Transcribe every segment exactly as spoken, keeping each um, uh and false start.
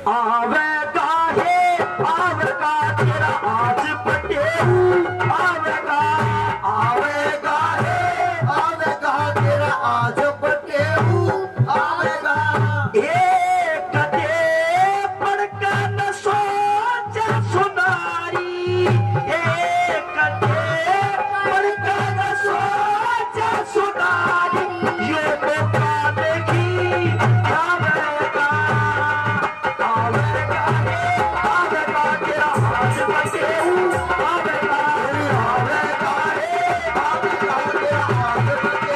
आवेगा हे आवेगा तेरा आज बटे आवेगा आवेगा हे आवेगा तेरा आज बटे आवेगा एक दे पढ़कर न सोचा सुनारी एक दे पढ़कर न सोचा सुनारी ये मौका देखी आवेगा आवेगा हे आवेगा तेरा आज बटे आवेगा आवेगा हे आवेगा तेरा आज बटे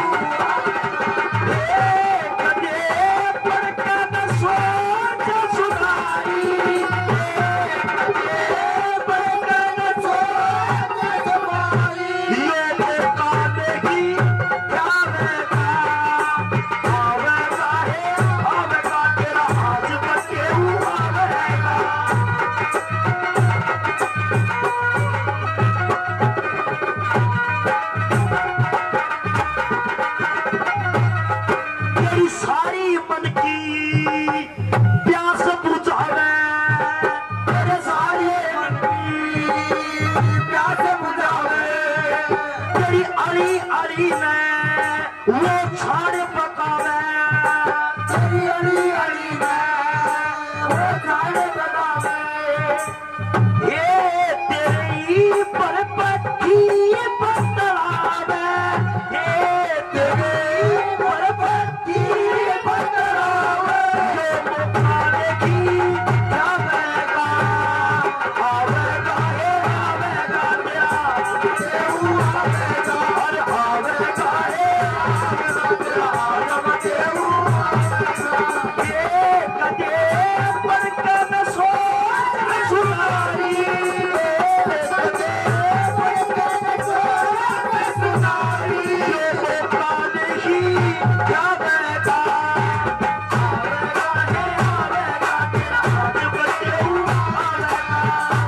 एक दे पढ़कर न सोचा सुनारी एक दे पढ़कर न सोचा सुनारी ये मौका देखी आवेगा आवेगा हे आवेगा तेरा आज बटे आवेगा तेरी सारी मन की प्यास बुझावे तेरे सारे मन की प्यास बुझावे तेरी अली अली में वो छाड़ पकावे तेरी अली अली में वो झाड़ लगावे ये तेरी पर पट्टी बतलावे ये तेरी पर पट्टी बतलावे ये मौका देखी आवेगा आवेगा हे आवेगा तेरा आवेगा अरे आवेगा हे आवेगा तेरा आज बटे ये कदे पढ़कर न सोच सुनारी कदे पढ़कर न सोच सुनारी ये मौका देखी आवेगा आवेगा हे आवेगा तेरा आज बटे आवेगा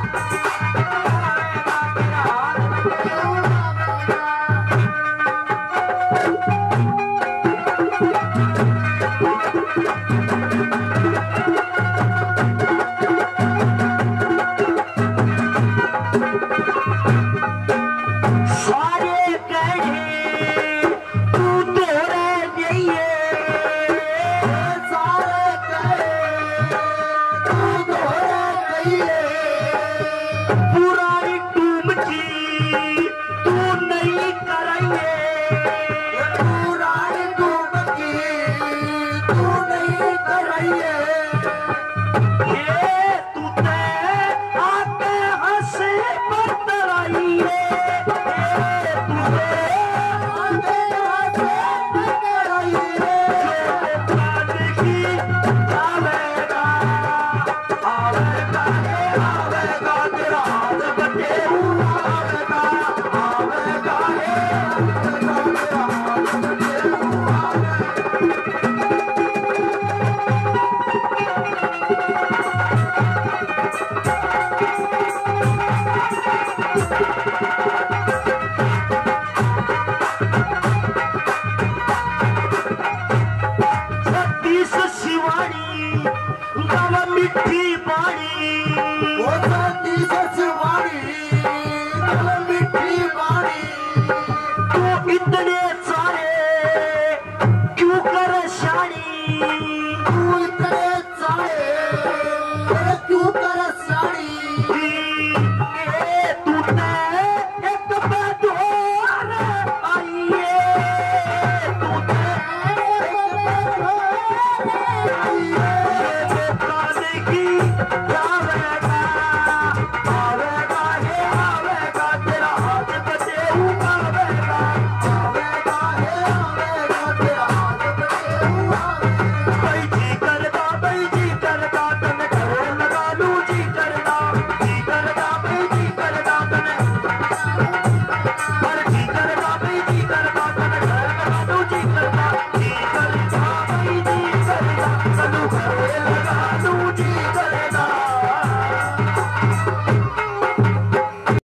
आवेगा तेरा आज बटे सारे कहे तू तोरे नहीं सारे कहे तू दोहरा कहिए पुरानी टूम की तू नहीं कराइए पुरानी डूब की तू नहीं कराइए ये तू ते आके हंसे बतलाइए ये तू ते आगे हाथे पकड़ाइए मौका देखी आवेगा आवेगा हे आवेगा तेरा आज बटे आवेगा आवेगा हे आवेगा तेरा आज बटे आवेगा छत्तीस शिवानी गम मिट्टी पानी वो साथी ससवाड़ी कल मिठी वाड़ी तो इतने सारे क्यों कर शानी तू इतना